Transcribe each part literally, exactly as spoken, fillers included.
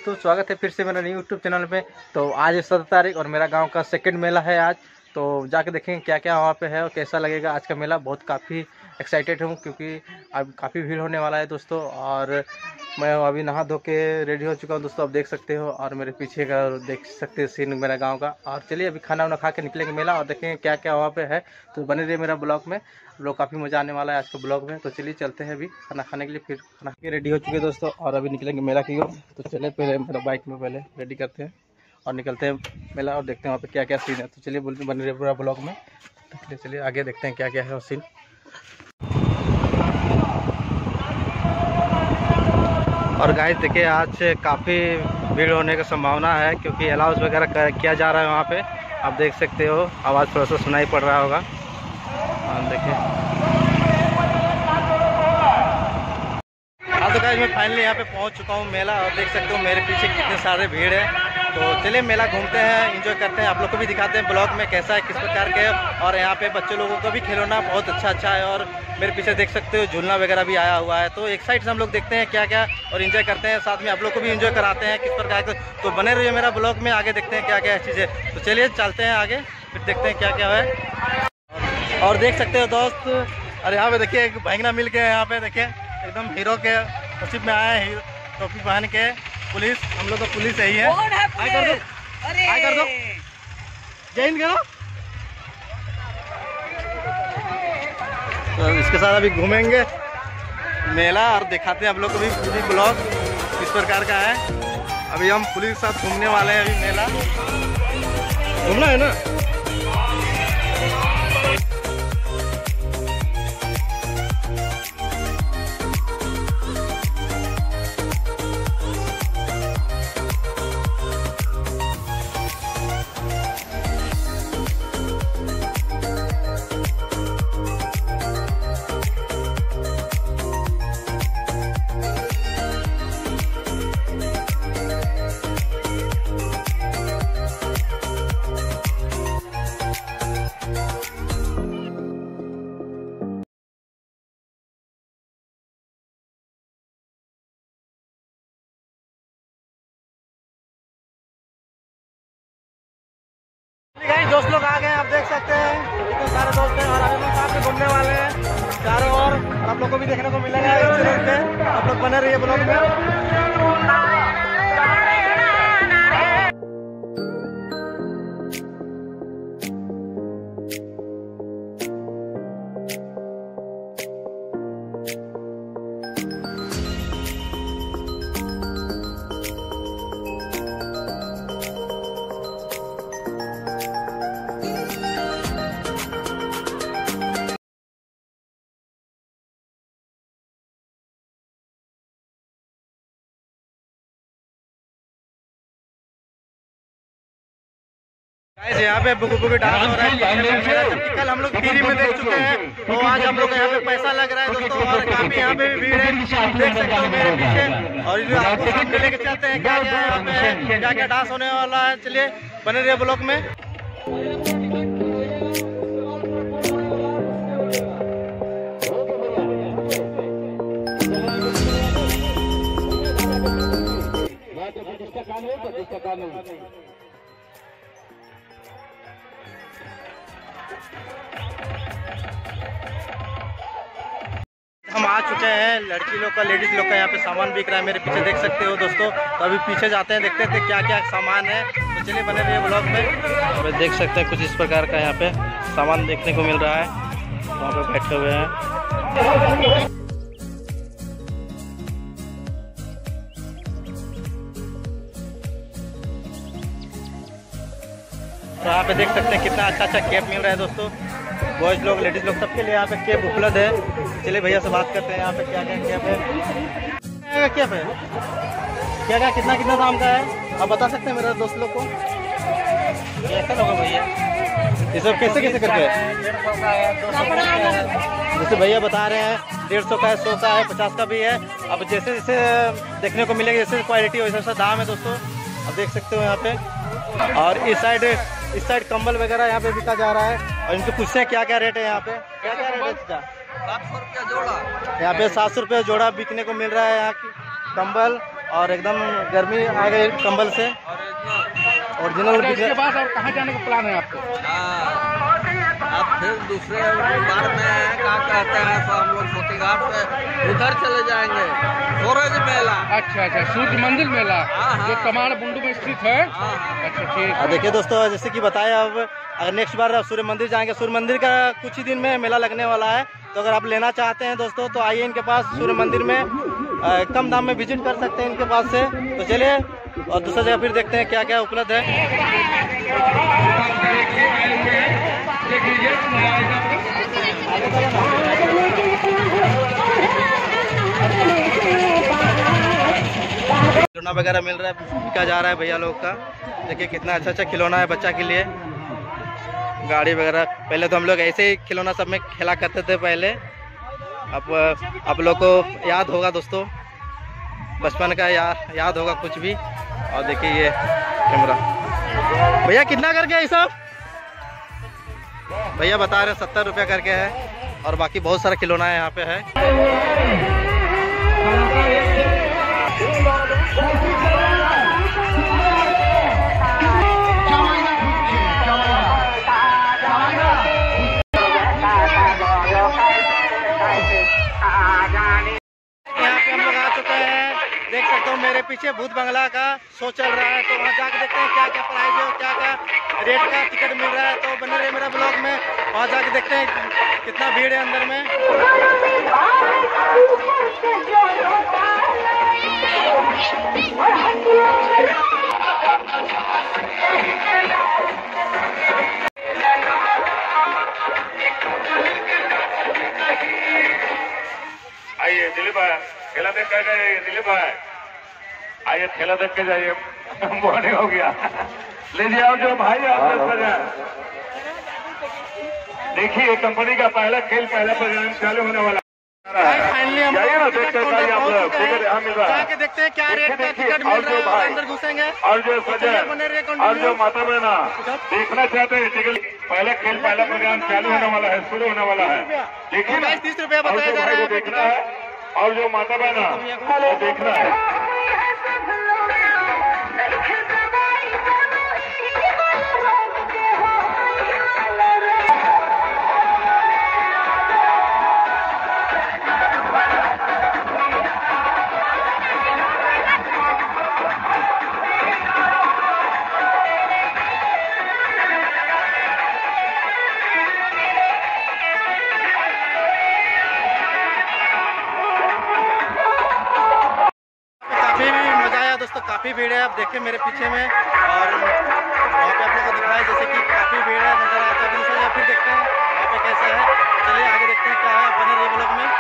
दोस्तों, स्वागत है फिर से मेरा न्यू यूट्यूब चैनल पे। तो आज सत्रह तारीख और मेरा गांव का सेकंड मेला है आज। तो जाके देखेंगे क्या क्या वहाँ पे है और कैसा लगेगा आज का मेला। बहुत काफ़ी एक्साइटेड हूँ क्योंकि अब काफ़ी भीड़ होने वाला है दोस्तों। और मैं अभी नहा धो के रेडी हो चुका हूँ दोस्तों, आप देख सकते हो। और मेरे पीछे का देख सकते हैं सीन मेरा गाँव का। और चलिए अभी खाना वाना खा के निकलेंगे मेला और देखेंगे क्या क्या वहाँ पे है। तो बने रहिए मेरा ब्लॉग में, लोग काफ़ी मज़ा आने वाला है आज के ब्लॉग में। तो चलिए चलते हैं अभी खाना खाने के लिए, फिर खाना के रेडी हो चुके हैं दोस्तों और अभी निकलेंगे मेला की ओर। तो चलिए पहले मेरा बाइक में पहले रेडी करते हैं और निकलते हैं मेला और देखते हैं वहाँ पे क्या क्या सीन है। तो चलिए बोलते बने रहिए पूरा ब्लॉग में। तो चलिए आगे देखते हैं क्या क्या है वो सीन। और गाइस देखिए आज काफ़ी भीड़ होने की संभावना है क्योंकि अलाउंस वगैरह किया जा रहा है वहाँ पे। आप देख सकते हो, आवाज़ थोड़ा सा सुनाई पड़ रहा होगा। और देखिए हाँ, तो गाइस मैं फाइनली यहाँ पे पहुँच चुका हूँ मेला और देख सकते हो मेरे पीछे कितने सारे भीड़ है। तो चलिए मेला घूमते हैं, एंजॉय करते हैं, आप लोग को भी दिखाते हैं ब्लॉग में कैसा है, किस प्रकार के। और यहाँ पे बच्चे लोगों को भी खिलौना बहुत अच्छा अच्छा है। और मेरे पीछे देख सकते हो झूलना वगैरह भी आया हुआ है। तो एक साइड से हम लोग देखते हैं क्या क्या और एंजॉय करते हैं, साथ में आप लोग को भी एंजॉय कराते हैं किस प्रकार के। तो बने रहिए मेरा ब्लॉग में, आगे देखते हैं क्या क्या चीज़ें। तो चलिए चलते हैं आगे, फिर देखते हैं क्या क्या है। और देख सकते हो दोस्त, और यहाँ पे देखिए एक भाईना मिल के यहाँ पे देखिए एकदम हीरो के नसीब में आया है, टोपी पहन के। पुलिस, हम लोग तो पुलिस यही है। हाय कर दो, हाय कर दो, जय हिंद करो। तो इसके साथ अभी घूमेंगे मेला और दिखाते हैं आप लोग को भी पूरी ब्लॉग किस प्रकार का है। अभी हम पुलिस के साथ घूमने वाले हैं। अभी मेला घूमना है ना। दोस्त लोग आ गए हैं, आप देख सकते हैं कितने सारे दोस्त हैं। और अभी हम साथ में घूमने वाले हैं चारों ओर, और आप लोग को भी देखने को मिलेगा इस चैनल पे। आप लोग बने रहिए ब्लॉग में। यहाँ पे बुक बुक डांस हो रहा है, जबकि कल हम लोग फ्री में देख चुके हैं। तो आज हम लोग यहाँ पे पैसा लग रहा है दोस्तों। और काफी यहाँ पे भी भीड़ है, देख सकते हो मेरे पीछे। और जो आपको सामने लेके चलते हैं क्या क्या यहाँ पे है, क्या क्या डांस होने वाला है। चलिए बने रहिए ब्लॉग में। हम आ चुके हैं, लड़की लोग का, लेडीज लोग का यहाँ पे सामान बिक रहा है। मेरे पीछे देख सकते हो दोस्तों। तो अभी पीछे जाते हैं, देखते हैं क्या क्या सामान है। तो चलिए बने रहिए ब्लॉग में। और देख सकते हैं कुछ इस प्रकार का यहाँ पे सामान देखने को मिल रहा है। वहाँ पे बैठे हुए हैं। तो यहाँ पे देख सकते हैं कितना अच्छा अच्छा कैप मिल रहा है दोस्तों। बॉयज लोग, लेडीज लोग, सबके लिए यहाँ पे कैप उपलब्ध है। चलिए भैया से बात करते हैं यहाँ पे क्या क्या कैप है। कैप है क्या क्या कितना कितना दाम का है, आप बता सकते हैं मेरे दोस्त लोग को। कैसा होगा भैया, ये सब कैसे कैसे करके है? जैसे भैया बता रहे हैं डेढ़ सौ का है, सौ का है, पचास का भी है। अब जैसे जैसे देखने को मिलेगा, जैसे क्वालिटी वैसा वैसा दाम है दोस्तों। आप देख सकते हो यहाँ पे। और इस साइड इस साइड कंबल वगैरह यहाँ पे बिका जा रहा है। और इनको पूछते हैं क्या क्या रेट है यहाँ पे, क्या क्या रेट है? सात सौ रुपया जोड़ा। यहाँ पे सात सौ रुपया जोड़ा बिकने को मिल रहा है यहाँ की कंबल। और एकदम गर्मी आ गई कंबल से। ओरिजिनल। इसके बाद और कहाँ जाने का प्लान है आपको? अब फिर दूसरे बार में क्या कहते हैं तो हम लोग मोती घाट से उधर चले जाएंगे सूरज मेला। अच्छा अच्छा, सूर्य मंदिर मेला जो तमाड़ बुंडू में स्थित है। अच्छा ठीक। देखिए दोस्तों, जैसे कि बताया, अब अगर नेक्स्ट बार सूर्य मंदिर जाएंगे, सूर्य मंदिर का कुछ ही दिन में मेला लगने वाला है, तो अगर आप लेना चाहते हैं दोस्तों तो आइए इनके पास सूर्य मंदिर में। आ, कम दाम में विजिट कर सकते हैं इनके पास से। तो चलिए और दूसरा जगह फिर देखते हैं क्या क्या उपलब्ध है। खिलौना वगैरह मिल रहा है, बिका जा रहा है भैया लोग का। देखिए कितना अच्छा अच्छा खिलौना है बच्चा के लिए, गाड़ी वगैरह। पहले तो हम लोग ऐसे ही खिलौना सब में खेला करते थे पहले। अब आप लोग को याद होगा दोस्तों, बचपन का या, याद होगा कुछ भी। और देखिए ये कैमरा भैया कितना करके है सब? भैया बता रहे हैं सत्तर रुपया करके है, और बाकी बहुत सारा खिलौना है यहाँ पे है। देख सकते हो मेरे पीछे भूत बंगला का शो चल रहा है, तो वहाँ जाके देखते हैं क्या क्या प्राइस है और क्या क्या रेट का टिकट मिल रहा है। तो बने रहे मेरा ब्लॉग में, वहाँ जाके देखते हैं कितना भीड़ है अंदर में। आइए दिलीप भाई, खेला देख कर जाइए। दिलीप भाई आइए, खेला देख के जाइए। मॉर्निंग हो गया, लीजिए आओ जो भाई आप देखिए कंपनी का पहला खेल, पहला प्रोग्राम चालू होने वाला फाइनली हम जाइए ना, देख कर जाइए आप लोग। टिकट यहाँ मिल रहा है, जाके देखते हैं क्या रेट का टिकट मिल रहा है और अंदर घुसेंगे। और जो सजन और जो माता बहना देखना चाहते हैं, टिकट पहला खेल, पहला प्रोग्राम चालू होने वाला है, शुरू होने वाला है। देखिए ना, तीस रुपया बताया जा रहा है देखना है, और जो माता बहना देखना है। दोस्तों काफ़ी भीड़ है, आप देखें मेरे पीछे में, और वहाँ पे आप लोगों को दिखाया जैसे कि काफ़ी भीड़ है नजर आता है। दूसरा या फिर देखते हैं वहाँ पे कैसा है। चलिए आगे देखते हैं क्या है, बने रहिए ब्लॉग में।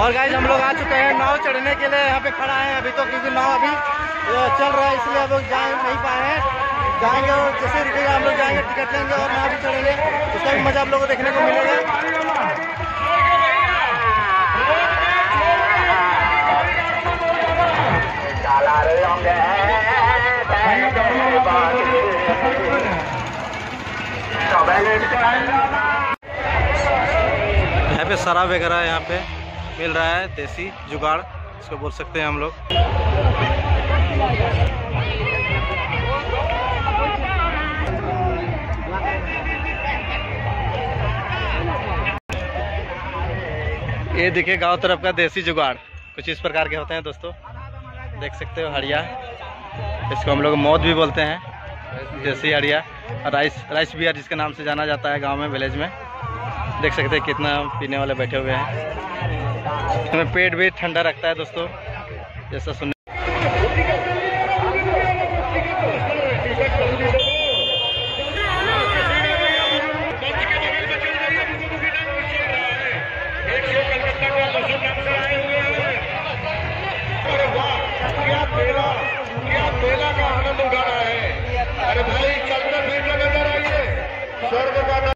और गाइस हम लोग आ चुके हैं नाव चढ़ने के लिए, यहाँ पे खड़ा है अभी तो, क्योंकि नाव अभी चल रहा है इसलिए हम लोग जा नहीं पाए हैं। जाएंगे और जैसे रुकेगा हम लोग जाएंगे, टिकट लेंगे और नाव भी चढ़ेंगे, उसका भी मजा आप लोगों को देखने को मिलेगा। यहाँ पे शराब वगैरह यहाँ पे मिल रहा है, देसी जुगाड़ इसको बोल सकते हैं हम लोग। ये देखिए गांव तरफ का देसी जुगाड़ कुछ इस प्रकार के होते हैं दोस्तों, देख सकते हो। हड़िया, इसको हम लोग मौत भी बोलते हैं, देसी हड़िया। राइस राइस बियर जिसके नाम से जाना जाता है गांव में, विलेज में। देख सकते हैं कितना पीने वाले बैठे हुए हैं। हमें पेट भी ठंडा रखता है दोस्तों, जैसा सुनने। मेला का आनंद उठा रहा है। अरे भाई चलते फिरते नजर आइए, स्वर्ग का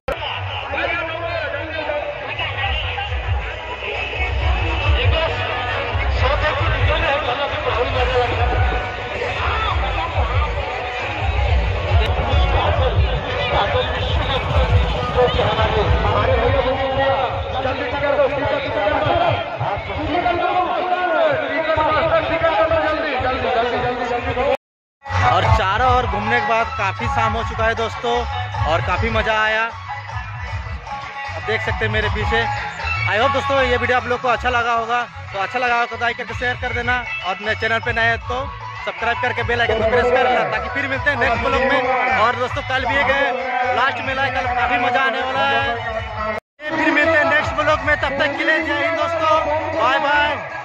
और चारों ओर घूमने के बाद काफ़ी शाम हो चुका है दोस्तों, और काफ़ी मज़ा आया। अब देख सकते हैं मेरे पीछे। आई होप दोस्तों ये वीडियो आप लोग को अच्छा लगा होगा, तो अच्छा लगा हो तो लाइक करके शेयर कर देना, और मेरे चैनल पे नए हैं तो सब्सक्राइब करके बेल आइकन को प्रेस कर देना, ताकि फिर मिलते हैं नेक्स्ट ब्लॉग में। और दोस्तों कल भी गए लास्ट मेला है, कल काफ़ी मज़ा आने वाला है। फिर मिलते हैं नेक्स्ट ब्लॉग में, तब तक के लिए जय हिंद दोस्तों, बाय बाय।